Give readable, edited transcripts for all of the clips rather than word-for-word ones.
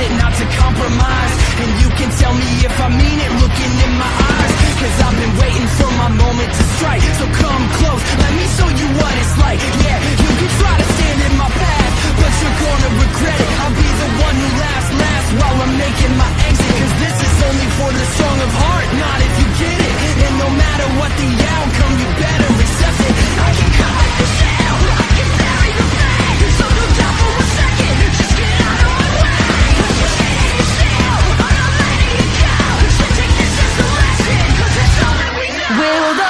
it, not to compromise. And you can tell me if I mean it, looking in my eyes. Cause I've been waiting for my moment to strike. So come close, let me show you what it's like. Yeah, you can try to stand in my path, but you're gonna regret it. I'll be the one who laughs last while I'm making my exit. Cause this is only for the strong of heart, not if you get it. And no matter what the outcome, you better accept it. I can cover the shell, I can bury the flag. So don't doubt for a second, just get out of my way. You're standing still, I'm not letting you go. So take this as a lesson, cause it's all that we know. We'll go.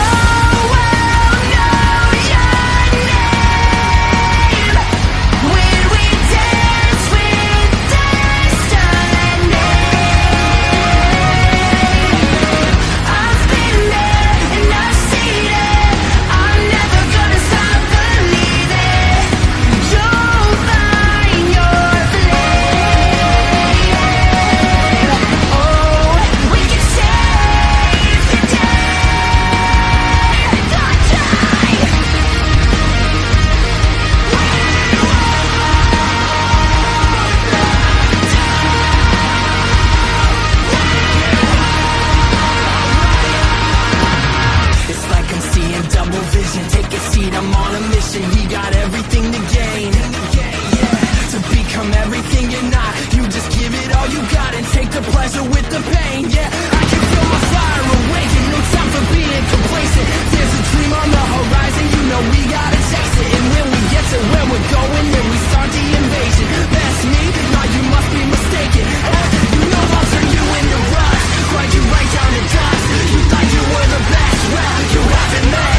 Take a seat, I'm on a mission. He got everything to gain. To become everything you're not. You just give it all you got and take the pleasure with the pain. Yeah, I can feel my fire awaken. No time for being complacent. There's a dream on the horizon. You know we gotta chase it. And when we get to where we're going, then we start the invasion. That's me? Nah, you must be mistaken. You know I'll turn you into rust, grind you right down to dust. You thought you were the best, well, you haven't met.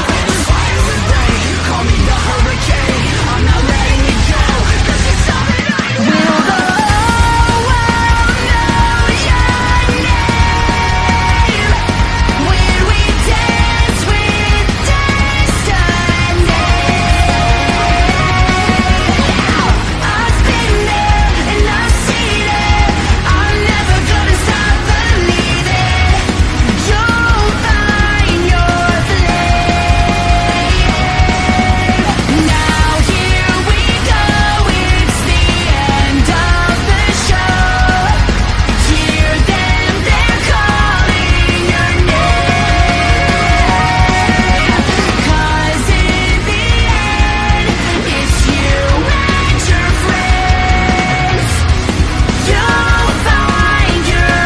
Call me the hurricane, I'm not letting it go, cause it's all that I know. We'll go, we'll know your name. When we dance with destiny. I've been there and I've seen it. I'm never gonna stop believing. You'll find your flame. Now here we go, it's the end of the show. Hear them, they're calling your name. Cause in the end, it's you and your friends. You'll find your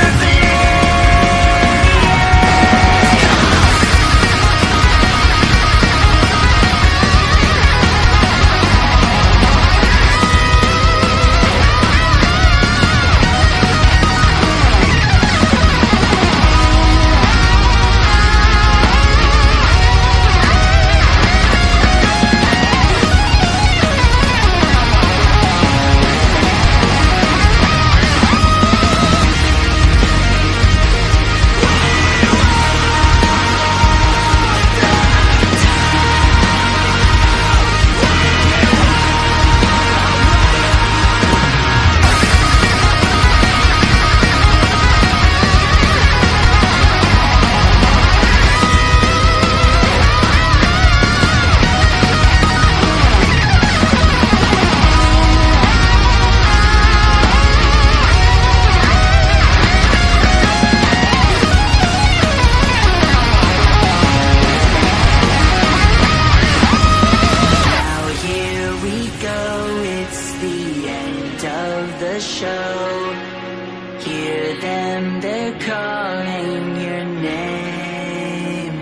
show. Hear them, they're calling your name.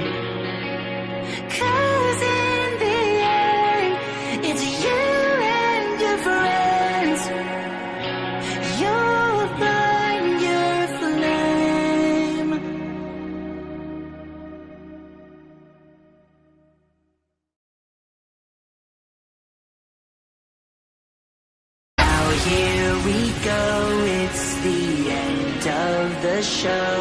Cause in the end, it's you and your friends. You'll find your flame. Now here we go, it's the end of the show.